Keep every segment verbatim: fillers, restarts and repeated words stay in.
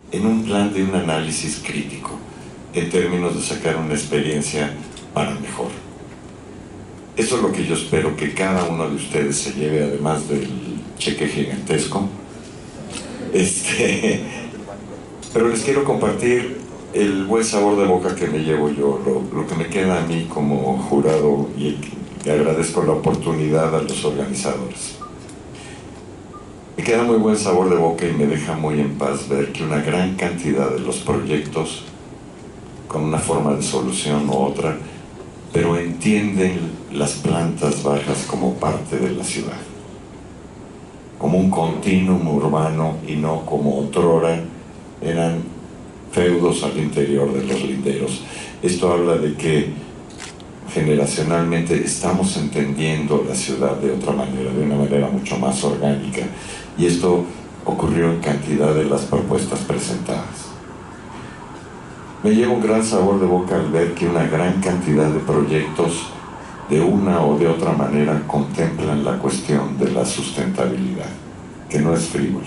en un plan de un análisis crítico, en términos de sacar una experiencia para mejor. Eso es lo que yo espero que cada uno de ustedes se lleve, además del cheque gigantesco. Este, pero les quiero compartir el buen sabor de boca que me llevo yo, lo, lo que me queda a mí como jurado, y le agradezco la oportunidad a los organizadores. Me queda muy buen sabor de boca y me deja muy en paz ver que una gran cantidad de los proyectos, con una forma de solución u otra, pero entienden las plantas bajas como parte de la ciudad, como un continuum urbano y no como otrora eran feudos al interior de los linderos. Esto habla de que generacionalmente estamos entendiendo la ciudad de otra manera, de una manera mucho más orgánica, y esto ocurrió en cantidad de las propuestas presentadas. Me lleva un gran sabor de boca al ver que una gran cantidad de proyectos de una o de otra manera contemplan la cuestión de la sustentabilidad, que no es frívola.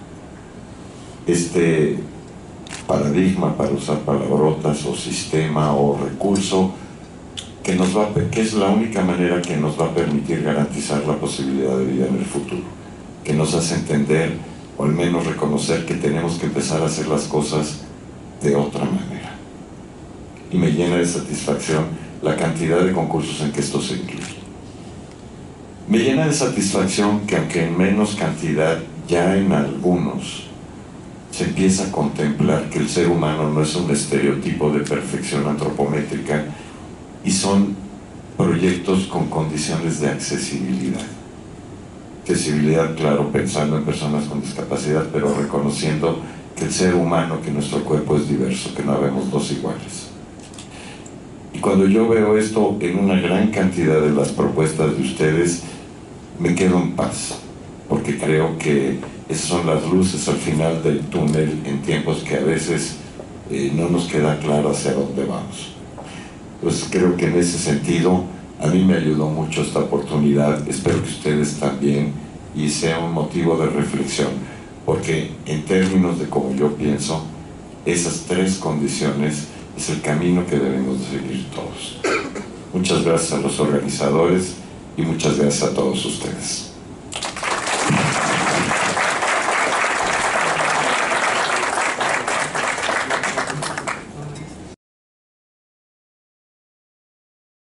Este paradigma, para usar palabrotas, o sistema o recurso, que, nos va, que es la única manera que nos va a permitir garantizar la posibilidad de vida en el futuro, que nos hace entender, o al menos reconocer, que tenemos que empezar a hacer las cosas de otra manera. Y me llena de satisfacción la cantidad de concursos en que esto se incluye. Me llena de satisfacción que, aunque en menos cantidad, ya en algunos se empieza a contemplar que el ser humano no es un estereotipo de perfección antropométrica, y son proyectos con condiciones de accesibilidad. Accesibilidad, claro, pensando en personas con discapacidad, pero reconociendo que el ser humano, que nuestro cuerpo es diverso, que no habemos dos iguales. Y cuando yo veo esto en una gran cantidad de las propuestas de ustedes, me quedo en paz, porque creo que esas son las luces al final del túnel en tiempos que a veces eh, no nos queda claro hacia dónde vamos. Pues creo que en ese sentido a mí me ayudó mucho esta oportunidad, espero que ustedes también, y sea un motivo de reflexión, porque en términos de cómo yo pienso, esas tres condiciones es el camino que debemos de seguir todos. Muchas gracias a los organizadores y muchas gracias a todos ustedes.